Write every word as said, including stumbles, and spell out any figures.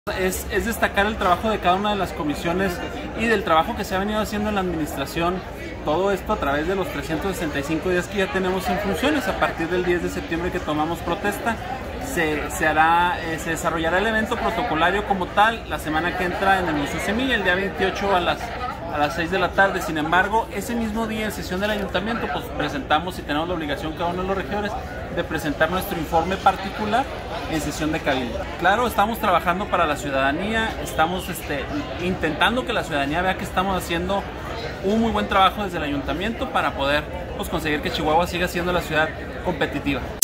Es, es destacar el trabajo de cada una de las comisiones y del trabajo que se ha venido haciendo en la administración. Todo esto a través de los trescientos sesenta y cinco días que ya tenemos en funciones. A partir del diez de septiembre que tomamos protesta, se, se, hará, eh, se desarrollará el evento protocolario como tal la semana que entra en el Museo Semilla, el día veintiocho a las, a las seis de la tarde. Sin embargo, ese mismo día en sesión del ayuntamiento pues presentamos y tenemos la obligación cada uno de los regidores de presentar nuestro informe particular en sesión de cabildo. Claro, estamos trabajando para la ciudadanía, estamos este, intentando que la ciudadanía vea que estamos haciendo un muy buen trabajo desde el ayuntamiento para poder pues, conseguir que Chihuahua siga siendo la ciudad competitiva.